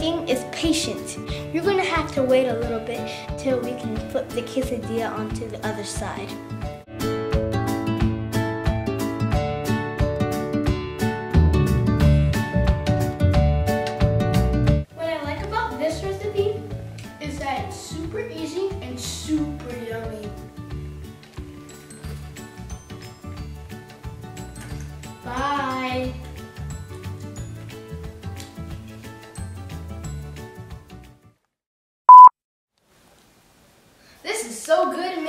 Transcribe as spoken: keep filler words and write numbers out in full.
cooking is patient. You're gonna have to wait a little bit till we can flip the quesadilla onto the other side. What I like about this recipe is that it's super easy and super yummy. Bye. This is so good.